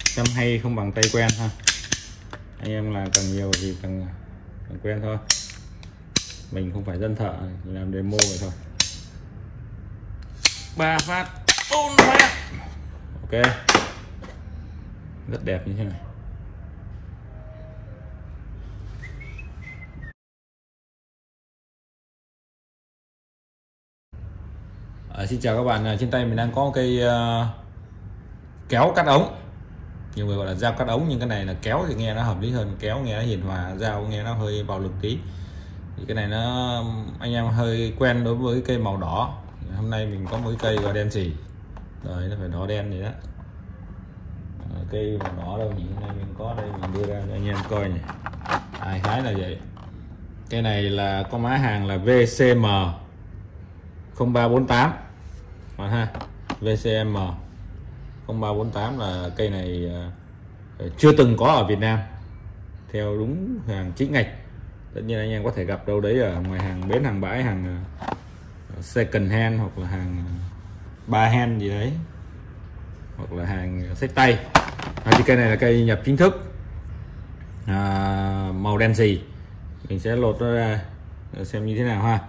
Xem hay không bằng tay quen ha. Anh em làm càng nhiều thì càng quen thôi. Mình không phải dân thợ, mình làm demo vậy thôi. 3 phát, 4 phát. Ok, rất đẹp như thế này. Xin chào các bạn, trên tay mình đang có cây kéo cắt ống, nhiều người gọi là dao cắt ống, nhưng cái này là kéo thì nghe nó hợp lý hơn, kéo nghe nó hiền hòa, dao nghe nó hơi bạo lực tí. Thì cái này nó anh em hơi quen đối với cây màu đỏ. Hôm nay mình có một cái cây gọi đen xì, rồi nó phải đỏ đen gì đó. Cây màu đỏ đâu nhỉ? Hôm nay mình có đây, mình đưa ra cho anh em coi nhỉ. Đại khái là vậy. Cây này là có mã hàng là VCM 0348 ha. VCM 0348 là cây này chưa từng có ở Việt Nam theo đúng hàng chính ngạch. Tất nhiên anh em có thể gặp đâu đấy ở ngoài hàng bến, hàng bãi, hàng second hand hoặc là hàng ba hand gì đấy, hoặc là hàng xách tay. Thì cây này là cây nhập chính thức, màu đen xì. Mình sẽ lột nó ra xem như thế nào ha.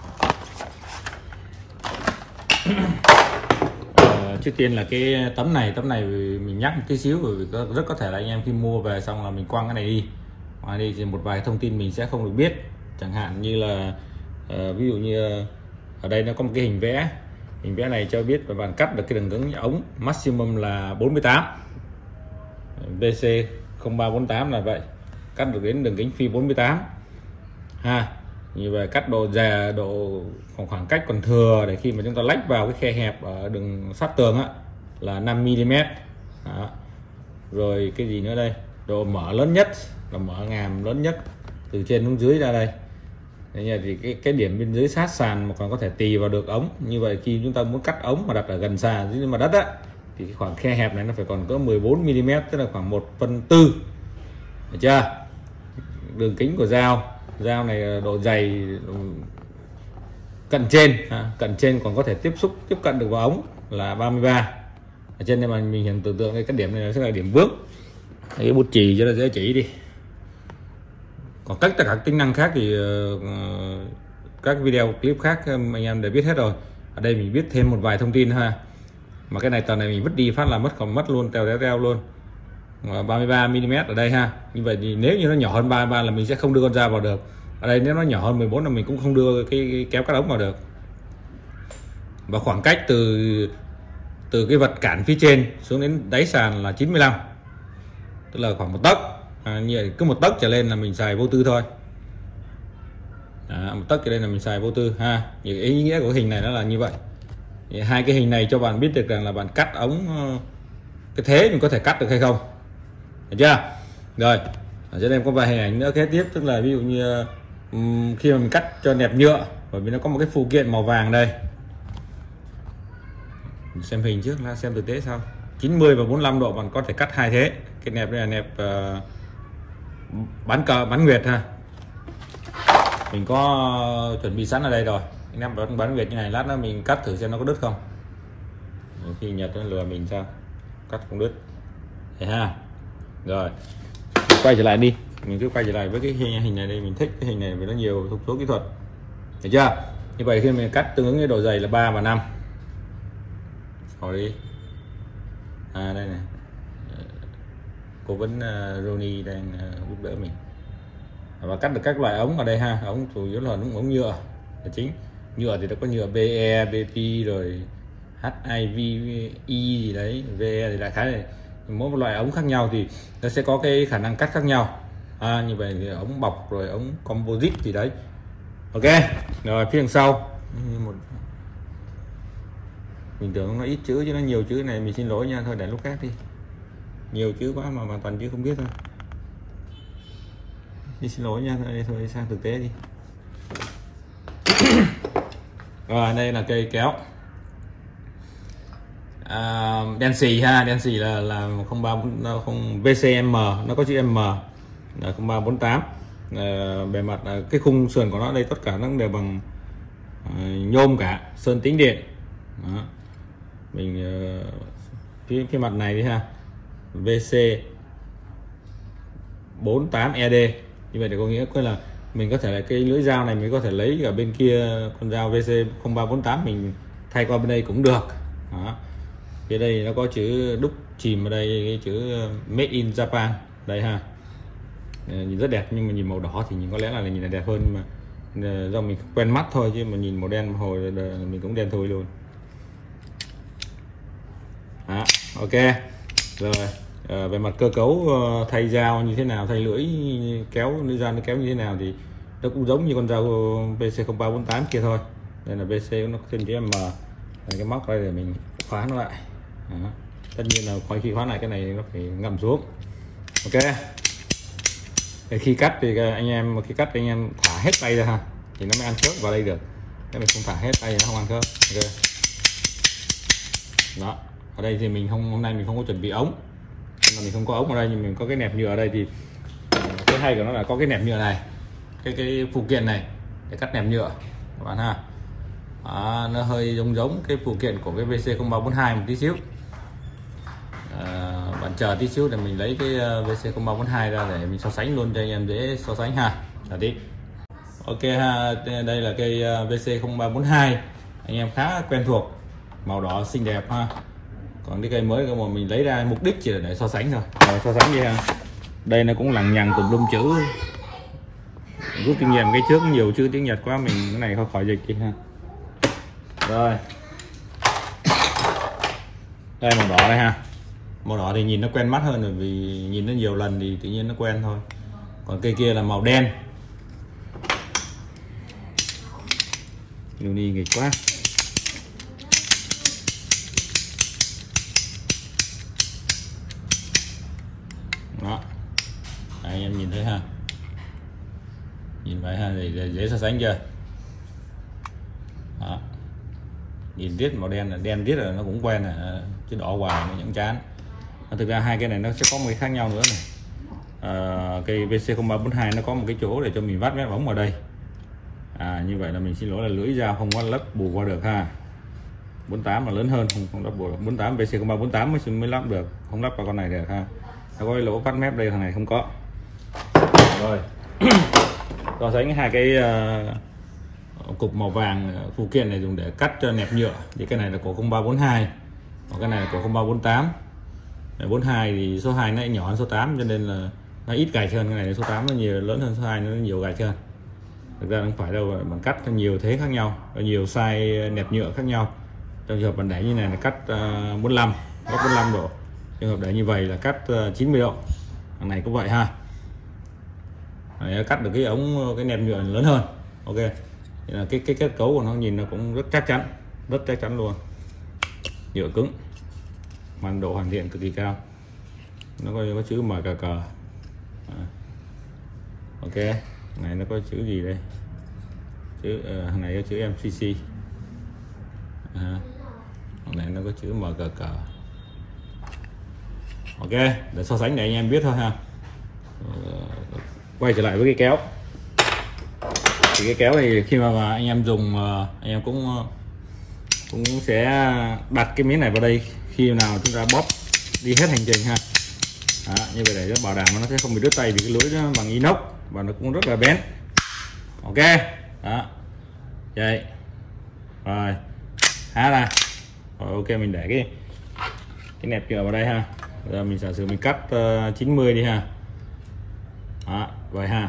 Trước tiên là cái tấm này mình nhắc một tí xíu, bởi vì rất có thể là anh em khi mua về xong là mình quăng cái này đi thì một vài thông tin mình sẽ không được biết, chẳng hạn như là ví dụ như ở đây nó có một cái hình vẽ này cho biết và bạn cắt được cái đường kính ống maximum là 48, VC 0348 là vậy, cắt được đến đường kính phi 48 ha. Như vậy cắt độ khoảng cách còn thừa để khi mà chúng ta lách vào cái khe hẹp ở đường sát tường á là 5 mm. Rồi cái gì nữa đây, độ mở lớn nhất là mở ngàm lớn nhất từ trên xuống dưới ra đây. Thì cái điểm bên dưới sát sàn mà còn có thể tì vào được ống. Như vậy khi chúng ta muốn cắt ống mà đặt ở gần sàn dưới mặt đất á, thì cái khoảng khe hẹp này nó phải còn có 14 mm, tức là khoảng 1/4. Được chưa? Đường kính của dao này độ dày cận trên còn có thể tiếp cận được vào ống là 33. Ở trên đây mà mình hiện tưởng tượng cái điểm này sẽ là điểm bước. Cái bút chì cho nó dễ chỉ đi. Còn tất cả các tính năng khác thì các video clip khác anh em đều biết hết rồi. Ở đây mình biết thêm một vài thông tin ha. Mà cái này tờ này mình vứt đi phát là mất luôn, teo luôn. 33 mm ở đây ha. Như vậy thì nếu như nó nhỏ hơn 33 là mình sẽ không đưa con dao vào được. Ở đây nếu nó nhỏ hơn 14 là mình cũng không đưa cái kéo cắt ống vào được. Và khoảng cách từ cái vật cản phía trên xuống đến đáy sàn là 95, tức là khoảng 1 tấc. Như vậy cứ 1 tấc trở lên là mình xài vô tư thôi. 1 tấc trở lên là mình xài vô tư ha. Thì ý nghĩa của cái hình này nó là như vậy. Thì hai cái hình này cho bạn biết được rằng là bạn cắt ống cái thế mình có thể cắt được hay không. Được chưa? Rồi, ở trên đây có vài hình ảnh nữa kế tiếp, tức là ví dụ như khi mà mình cắt cho nẹp nhựa, bởi vì nó có một cái phụ kiện màu vàng đây. Mình xem hình trước là xem thực tế sau. 90 và 45 độ bạn có thể cắt hai thế. Cái nẹp này là nẹp bán nguyệt ha. Mình có chuẩn bị sẵn ở đây rồi. Nẹp bán nguyệt như này, lát nữa mình cắt thử xem nó có đứt không. Khi Nhật nó lừa mình sao cắt không đứt. Thế ha. Rồi, quay trở lại đi, mình cứ quay trở lại với cái hình này đây. Mình thích cái hình này vì nó nhiều thông số kỹ thuật, được chưa? Như vậy khi mình cắt tương ứng với độ dày là 3 và 5. Rồi đi. Đây này, cố vấn Ronnie đang giúp đỡ mình và cắt được các loại ống ở đây ha. Ống chủ yếu là ống nhựa là chính. Nhựa thì nó có nhựa BE, BP rồi HIVI gì đấy, VE thì đại khái này. Mỗi một loại ống khác nhau thì nó sẽ có cái khả năng cắt khác nhau. Như vậy thì ống bọc rồi ống composite gì đấy. Ok, rồi phía đằng sau mình tưởng nó ít chữ chứ nó nhiều chữ này, mình xin lỗi nha, thôi để lúc khác đi, nhiều chữ quá mà toàn chữ không biết thôi, mình xin lỗi nha. Thôi sang thực tế đi. Rồi đây là cây kéo đen xì ha. Đen xì là 0340 VCM, nó có chữ M là 0348. Bề mặt cái khung sườn của nó đây tất cả nó đều bằng nhôm cả, sơn tĩnh điện. Đó. Mình phía mặt này đi ha, VC 48ED. Như vậy thì có nghĩa là mình có thể là cái lưỡi dao này mình có thể lấy ở bên kia con dao VC 0348 mình thay qua bên đây cũng được. Đó. Phía đây nó có chữ đúc chìm ở đây, cái chữ Made in Japan đây ha, nhìn rất đẹp, nhưng mà nhìn màu đỏ thì nhìn có lẽ là nhìn là đẹp hơn, mà do mình quen mắt thôi, chứ mà nhìn màu đen hồi mình cũng đen thôi luôn. Đó, ok rồi. Về mặt cơ cấu thay dao như thế nào, thay lưỡi kéo, lưỡi dao nó kéo như thế nào thì nó cũng giống như con dao VC0348 kia thôi. Đây là VC nó trên chữ M, cái móc đây để mình khóa nó lại. Đó. Tất nhiên là khi khóa lại cái này nó phải ngầm xuống. Ok. Để khi cắt thì anh em thả hết tay ra ha, thì nó mới ăn khớp vào đây được. Nếu mình không thả hết tay thì nó không ăn khớp. Ok. Đó. Ở đây thì mình hôm nay mình không có chuẩn bị ống, nên là mình không có ống ở đây, nhưng mình có cái nẹp nhựa ở đây. Thì cái hay của nó là có cái nẹp nhựa này, cái phụ kiện này để cắt nẹp nhựa các bạn ha. Đó, nó hơi giống cái phụ kiện của cái VC0342 một tí xíu. Bạn chờ tí xíu để mình lấy cái VC0342 ra để mình so sánh luôn cho anh em dễ so sánh ha. Chờ tí. Ok ha, đây là cây VC0342 anh em khá quen thuộc, màu đỏ xinh đẹp ha. Còn cái cây mới mà mình lấy ra mục đích chỉ là để so sánh thôi. Rồi, so sánh đi ha. Đây nó cũng lằng nhằng tùm lum chữ, rút kinh nghiệm cái trước nhiều chữ tiếng Nhật quá, mình cái này khỏi dịch đi ha. Rồi đây màu đỏ đây ha, màu đỏ thì nhìn nó quen mắt hơn, rồi vì nhìn nó nhiều lần thì tự nhiên nó quen thôi. Còn cây kia là màu đen, Uni nghịch quá. Đó, anh em nhìn thấy ha, nhìn vậy ha, thì dễ so sánh chưa. Đó. Nhìn riết màu đen là đen riết rồi nó cũng quen là chứ đỏ hoài nó những chán. Thực ra hai cái này nó sẽ có một cái khác nhau nữa này. Cây VC0342 nó có một cái chỗ để cho mình vắt mép ống vào đây. Như vậy là mình xin lỗi là lưỡi dao không có lắp bù qua được ha. 48 là lớn hơn, không lắp bù được. 48 VC0348 mới lắp được, không lắp vào con này được ha. Nó có cái lỗ vắt mép đây, thằng này không có. Rồi. So sánh hai cái cục màu vàng phụ kiện này dùng để cắt cho nẹp nhựa, thì cái này là của 0342, còn cái này là của 0348. 42 thì số 2 nó nhỏ hơn số 8, cho nên là nó ít gạch hơn. Cái này số 8 nó nhiều lớn hơn số 2, nó nhiều gạch hơn. Thực ra không phải đâu, bạn cắt theo nhiều thế khác nhau, nhiều size nẹp nhựa khác nhau. Trong trường hợp bạn để như này là cắt 45, góc 45 độ. Trường hợp để như vậy là cắt 90 độ. Thằng này cũng vậy ha. Đấy, cắt được cái ống, cái nẹp nhựa lớn hơn. Ok. Thì là cái kết cấu của nó nhìn nó cũng rất chắc chắn luôn. Nhựa cứng, hoàn độ hoàn thiện cực kỳ cao. Nó có chữ MKK. Ok, này nó có chữ gì đây? Chữ thằng này có chữ MCC. Thằng này nó có chữ MKK. Ok, để so sánh để anh em biết thôi ha. Quay trở lại với cái kéo. Thì cái kéo thì khi mà anh em dùng, anh em cũng sẽ đặt cái miếng này vào đây khi nào chúng ta bóp đi hết hành trình ha. Đó, như vậy để bảo đảm nó sẽ không bị đứt tay, vì cái lưỡi nó bằng inox và nó cũng rất là bén. Ok, đó, vậy rồi há ra. Rồi, ok, mình để cái nẹp nhựa vào đây ha. Giờ mình giả sử mình cắt 90 đi ha. Đó, vậy ha.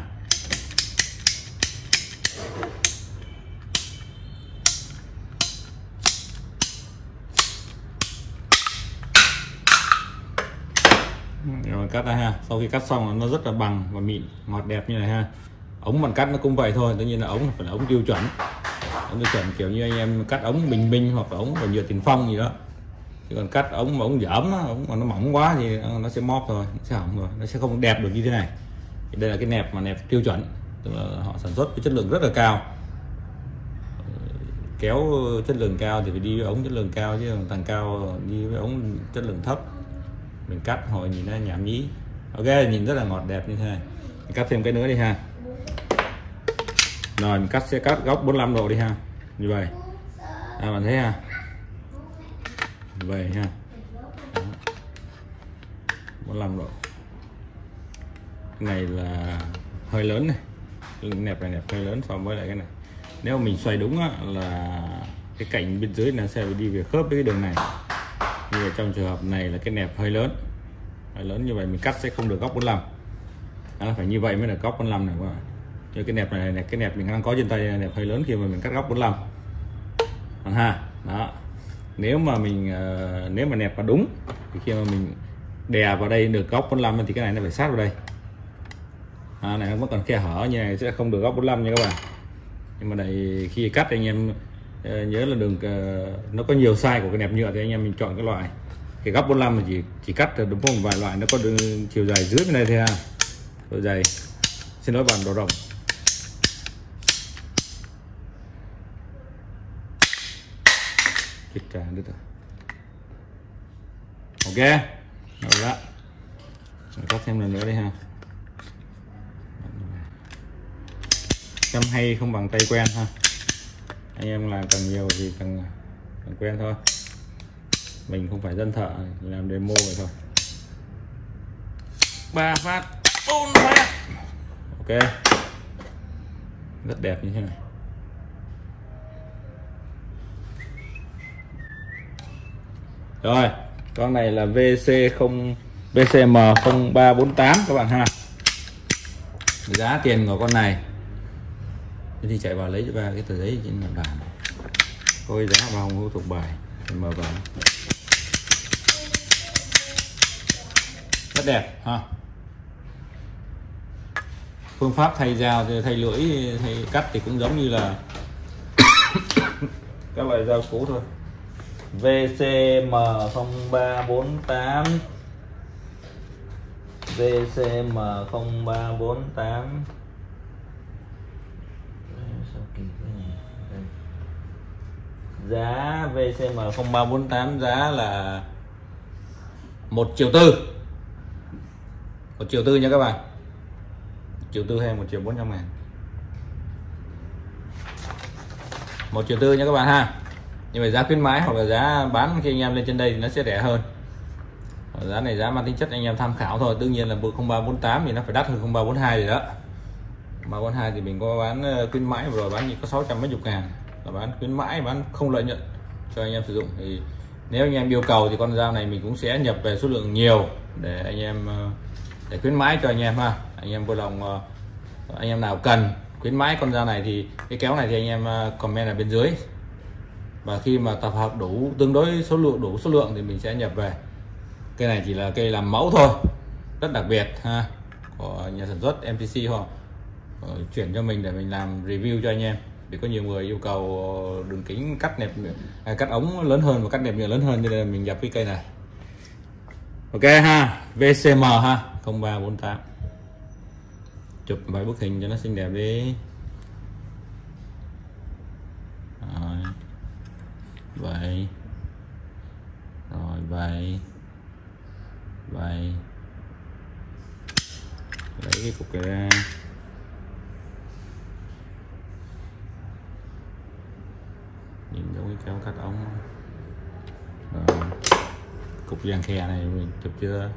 Rồi cắt ra ha. Sau khi cắt xong nó rất là bằng và mịn, ngọt đẹp như này ha. Ống bạn cắt nó cũng vậy thôi, tất nhiên là ống phải là ống tiêu chuẩn. Ống tiêu chuẩn kiểu như anh em cắt ống Bình Minh hoặc là ống của nhựa Tiền Phong gì đó. Chứ còn cắt ống mà ống dởm đó, ống mà nó mỏng quá thì nó sẽ móp rồi, nó sẽ hỏng rồi, nó sẽ không đẹp được như thế này. Thì đây là cái nẹp mà nẹp tiêu chuẩn, tức là họ sản xuất với chất lượng rất là cao. Kéo chất lượng cao thì phải đi với ống chất lượng cao, chứ thằng cao đi với ống chất lượng thấp mình cắt hồi nhìn nó nhảm nhí. Ok, nhìn rất là ngọt đẹp như thế này. Mình cắt thêm cái nữa đi ha. Rồi mình sẽ cắt góc 45 độ đi ha, như vậy. Bạn thấy ha, vậy ha. Đó. 45 độ. Cái này là hơi lớn này, nẹp này nẹp hơi lớn so với lại cái này. Nếu mà mình xoay đúng á, là cái cạnh bên dưới nó sẽ đi về khớp với cái đường này. Nhưng mà trong trường hợp này là cái nẹp hơi lớn như vậy mình cắt sẽ không được góc 45. Đó, phải như vậy mới được góc 45 này các bạn. Như cái nẹp này, cái nẹp mình đang có trên tay này, nẹp hơi lớn khi mà mình cắt góc 45. Còn ha, đó. Nếu mà nẹp mà đúng thì khi mà mình đè vào đây được góc 45 thì cái này nó phải sát vào đây. Này nó vẫn còn khe hở như này sẽ không được góc 45 nha các bạn. Nhưng mà này khi cắt anh em nhớ là đường nó có nhiều size của cái nẹp nhựa thì anh em mình chọn cái loại cái góc 45 thì chỉ cắt được đúng không, vài loại nó có đường chiều dài dưới bên này thôi ha. Độ dày xin lỗi bạn, độ rộng. Chết trà được rồi. Ok rồi đó, cắt thêm lần nữa đi ha. Chăm hay không bằng tay quen ha, anh em làm càng nhiều thì càng quen thôi. Mình không phải dân thợ, làm demo vậy thôi. 3 phát 4 phát. Ok, rất đẹp như thế này. Rồi con này là VCM 0348 các bạn ha. Giá tiền của con này thì chạy vào lấy cho ba cái tờ giấy trên mặt bàn, có cái giá vào hồng thuộc bài mở vào, rất đẹp ha. Phương pháp thay dao, thay lưỡi, thay cắt thì cũng giống như là các loại dao cũ thôi. VCM 0348 VCM 0348. Giá VCM 0348 giá là 1,4 triệu. 1,4 triệu nha các bạn. 1,4 triệu hay 1.400.000. 1,4 triệu nha các bạn ha. Nhưng mà giá khuyến mãi hoặc là giá bán khi anh em lên trên đây thì nó sẽ rẻ hơn. Giá này giá mang tính chất anh em tham khảo thôi. Đương nhiên là 0348 thì nó phải đắt hơn 0342 rồi đó. 0342 thì mình có bán khuyến mãi rồi, bán có 600 mấy chục ngàn, là bán khuyến mãi, bán không lợi nhuận cho anh em sử dụng. Thì nếu anh em yêu cầu thì con dao này mình cũng sẽ nhập về số lượng nhiều để anh em để khuyến mãi cho anh em ha. Anh em vui lòng, anh em nào cần khuyến mãi con dao này thì cái kéo này thì anh em comment ở bên dưới, và khi mà tập hợp đủ tương đối đủ số lượng thì mình sẽ nhập về. Cây này chỉ là cây làm mẫu thôi, rất đặc biệt ha, của nhà sản xuất MTC họ chuyển cho mình để mình làm review cho anh em. Vì có nhiều người yêu cầu đường kính cắt nẹp, cắt ống lớn hơn và cắt nẹp nhựa lớn hơn, cho nên là mình nhập cái cây này. Ok ha, VCM ha 0348. Chụp vài bức hình cho nó xinh đẹp đi. Rồi vậy, rồi vậy lấy cái cục này ra, nhìn giống cái kéo cắt ống. Rồi. Cục dàn khe này mình chụp chưa?